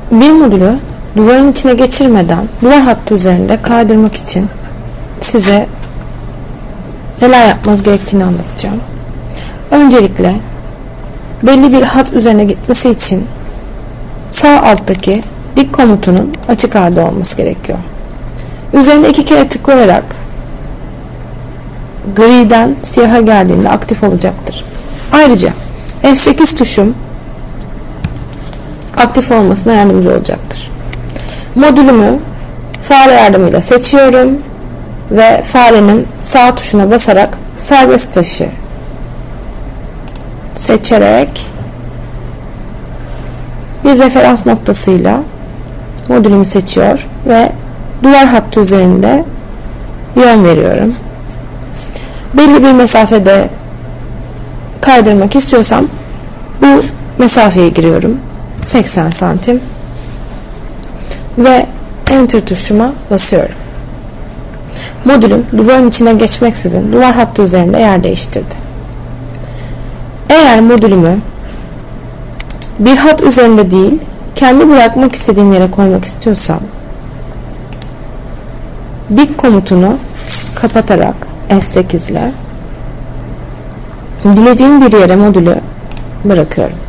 Bir modülü duvarın içine geçirmeden duvar hattı üzerinde kaydırmak için size neler yapmanız gerektiğini anlatacağım. Öncelikle belli bir hat üzerine gitmesi için sağ alttaki dik komutunun açık halde olması gerekiyor. Üzerine 2 kere tıklayarak griden siyaha geldiğinde aktif olacaktır. Ayrıca F8 tuşum aktif olmasına yardımcı olacaktır. Modülümü fare yardımıyla seçiyorum ve farenin sağ tuşuna basarak serbest taşı seçerek bir referans noktasıyla modülümü seçiyor ve duvar hattı üzerinde yön veriyorum. Belli bir mesafede kaydırmak istiyorsam bu mesafeyi giriyorum. 80 santim ve Enter tuşuma basıyorum. Modülüm duvarın içine geçmeksizin duvar hattı üzerinde yer değiştirdi. Eğer modülümü bir hat üzerinde değil, kendi bırakmak istediğim yere koymak istiyorsam dik komutunu kapatarak F8 ile dilediğim bir yere modülü bırakıyorum.